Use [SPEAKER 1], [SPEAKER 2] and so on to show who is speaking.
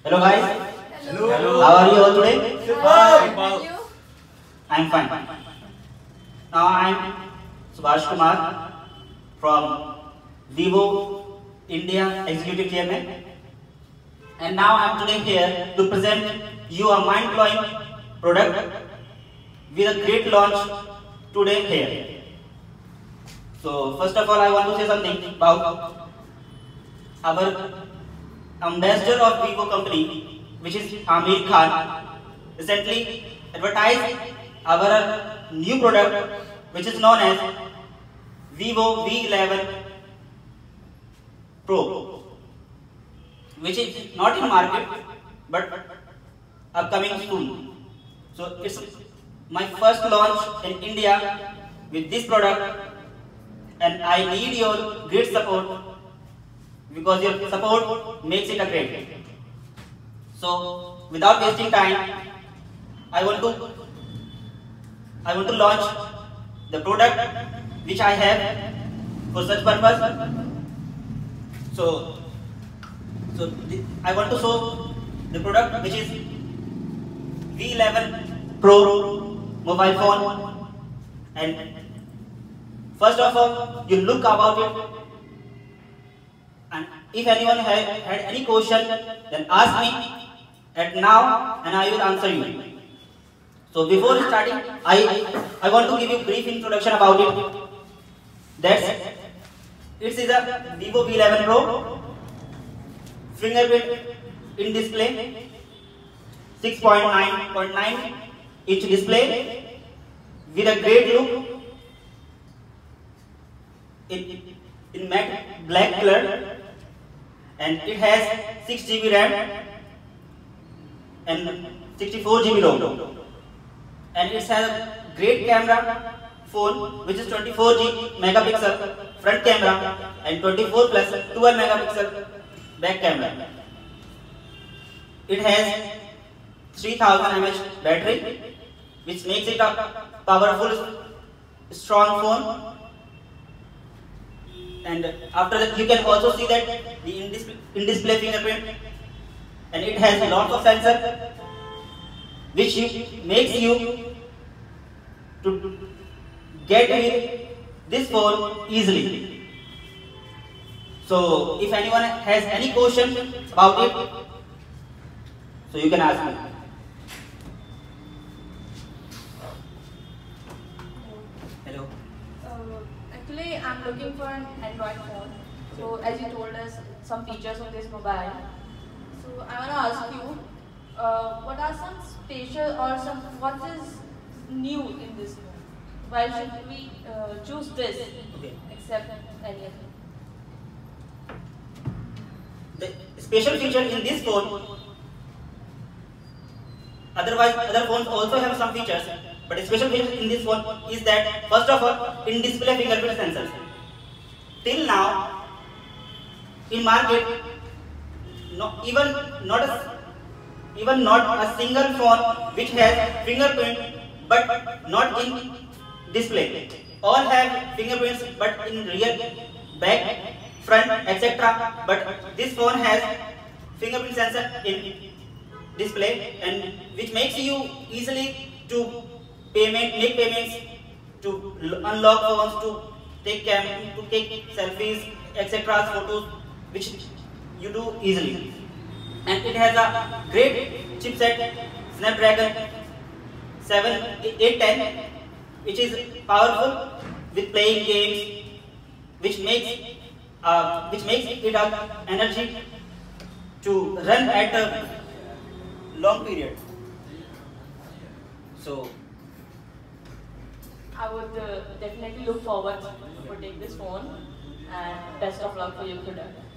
[SPEAKER 1] Hello guys.
[SPEAKER 2] Hello.
[SPEAKER 3] Hello.
[SPEAKER 1] How are you all today?
[SPEAKER 2] How you?
[SPEAKER 1] I'm fine. Now I'm Subhash Kumar from Vivo India Executive Chairman, and now I'm today here to present you a mind-blowing product with a great launch today here. So first of all, I want to say something about our ambassador of Vivo company, which is Amir Khan, recently advertised our new product, which is known as Vivo V11 Pro, which is not in market but upcoming soon. So it's my first launch in India with this product, and I need your great support because your support makes it a great. So without wasting time, I want to launch the product which I have for such purpose. So I want to show the product which is V11 Pro mobile phone, and first of all you look about it, and if anyone had any question, then ask me at now and I will answer you. So before starting, I want to give you a brief introduction about it. It is a Vivo V11 Pro, fingerprint in display, 6.9 inch display with a great look in matte black color, and it has 6 GB RAM and 64 GB ROM, and it has a great camera phone which is 24 megapixel front camera and 24 plus 12 megapixel back camera. It has 3000 mAh battery, which makes it a powerful, strong phone. And after that, you can also see that the in-display fingerprint, and it has lots of sensor which makes you to get with this phone easily. So if anyone has any question about it, so you can ask me. Hello.
[SPEAKER 2] Actually, I'm looking for an Android phone. So as you told us some features of this mobile, so I want to ask you, what are some special or what is new in this phone? Why should we choose this except any other?
[SPEAKER 1] The special feature in this phone, otherwise other phones also have some features, but a special feature in this phone is that first of all, in-display fingerprint sensors. Till now, in market, even not a single phone which has fingerprint but not in display. All have fingerprints but in rear, back, front, etc. But this phone has fingerprint sensor in display, and which makes you easily to make payments, to unlock phones, to take selfies, etc. photos, which you do easily. And it has a great chipset, Snapdragon 810, which is powerful with playing games, which makes it a energy to run at a long period. So
[SPEAKER 2] I would definitely look forward to take this phone, and best of luck for your product.